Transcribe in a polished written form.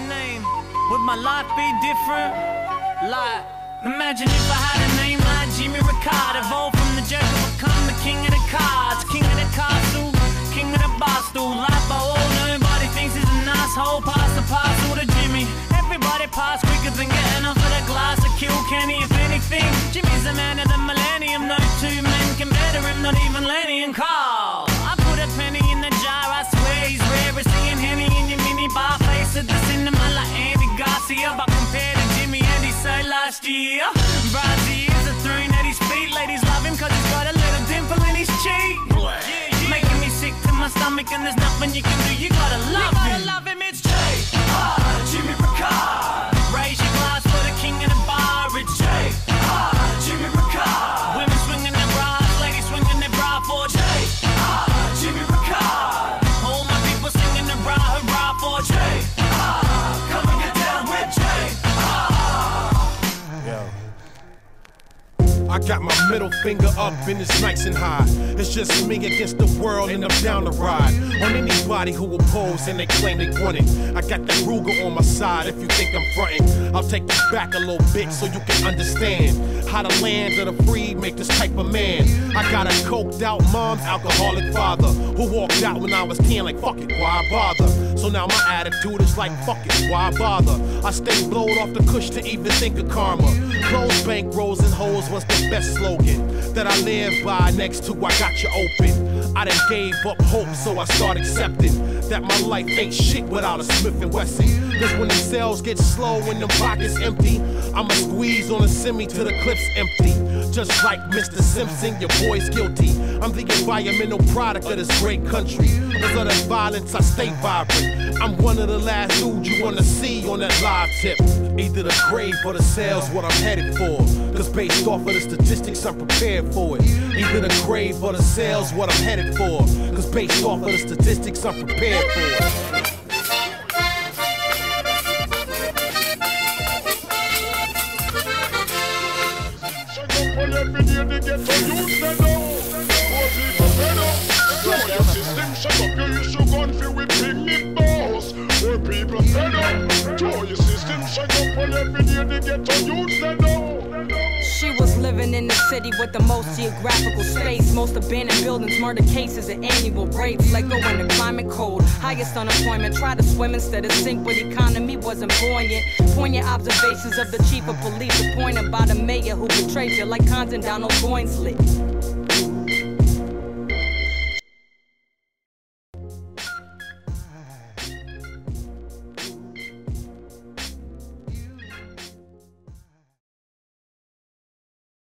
a name, would my life be different? Like, imagine if I had a name like Jimmy Ricard, evolved from the joker, become the king of the cards, king of the castle, king of the bar stool. Life by all, nobody thinks he's an asshole. Pass the parcel to Jimmy. Everybody pass quicker than getting off of the glass to kill Kenny. If anything, Jimmy's the man of the millennium. No two men can better him, not even Lenny and Carl. I put a penny in the jar, I swear he's rare as seeing Henny in your mini bar. Face at the cinema like Andy Garcia, but compared to Jimmy and he said last year, Brazzy is a throne at his feet. Ladies love him cause he's got a little dimple in his cheek. Making me sick to my stomach and there's nothing you can do. You gotta love him. It's Jimmy Ricard. Raise your glass for the king of the bar. It's Jimmy Ricard. Women swinging their bras, ladies swinging their bra for Jimmy Ricard. All my people singing the hurrah for come and get down with I got my middle finger up and it's nice and high. It's just me against the world and I'm down to ride on anybody who oppose and they claim they want it. I got that Ruger on my side if you think I'm frontin'. I'll take you back a little bit so you can understand how the land of the free make this type of man. I got a coked out mom's alcoholic father who walked out when I was 10 like fuck it, why bother? So now my attitude is like fuck it, why bother? I stay blowed off the kush to even think of karma. Close bank rolls and hoes was the best slogan that I live by. Next to I got you open. I done gave up hope, so I start accepting that my life ain't shit without a Smith & Wesson. Cause when the sales get slow and the pockets empty, I'ma squeeze on a semi till the clip's empty. Just like Mr. Simpson, your boy's guilty. I'm the environmental product of this great country. Cause of the violence, I stay vibrant. I'm one of the last dudes you wanna see on that live tip. Either the grave or the sales, what I'm headed for. Cause based off of the statistics, I'm prepared for it. Either the grave or the sales, what I'm headed for. Cause based off of the statistics, I'm prepared for it. Every day they get to use them now. Poor people fed up. Throw your system, shut up your issue gun for we picnic balls. Poor people fed up. Throw your system, shut up. Well, every day they get to use them now. She was living in the city with the most geographical space, most abandoned buildings, murder cases, and annual rapes. Let go in the climate cold, highest unemployment. Try to swim instead of sink, but economy wasn't buoyant. Poignant observations of the chief of police, appointed by the mayor who betrayed you like Cons and Donald Goinslet.